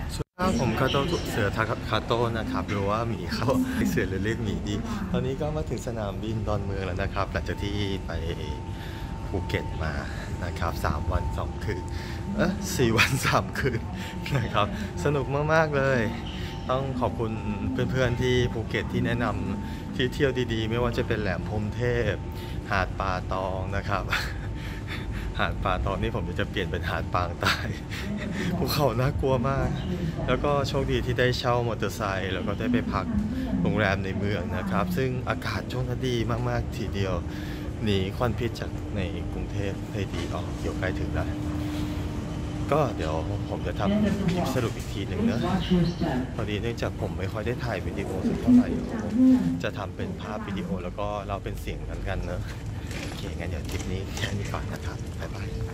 ผมคาโต้เสือทาคาโต้นะครับหรือว่าหมีเขาเสือหรือเรียกหมีดีตอนนี้ก็มาถึงสนามบินดอนเมืองแล้วนะครับหลังจากที่ไปภูเก็ตมานะครับ3 วัน 2 คืน4 วัน 3 คืนนะครับสนุกมากๆเลยต้องขอบคุณเพื่อนๆที่ภูเก็ตที่แนะนำที่เที่ยวดีๆไม่ว่าจะเป็นแหลมพรหมเทพหาดป่าตองนะครับหาดป่าตองนี่ผมจะเปลี่ยนเป็นหาดปางตายภูเขาน่ากลัวมากแล้วก็โชคดีที่ได้เช่ามอเตอร์ไซค์แล้วก็ได้ไปพักโรงแรมในเมืองนะครับซึ่งอากาศช่วงนั้นดีมากๆทีเดียวหนีควันพิษจากในกรุงเทพให้ดีออกเกี่ยวใกล้ถึงแล้วก็เดี๋ยวผมจะทำคลิปสรุปอีกทีหนึ่งเนอะพอดีเนื่องจากผมไม่ค่อยได้ถ่ายวิดีโอสักเท่าไหร่จะทำเป็นภาพวิดีโอแล้วก็เราเป็นเสียงกันเนอะโอเคงั้นเดี๋ยวคลิปนี้แค่นี้ก่อนนะครับบ๊ายบาย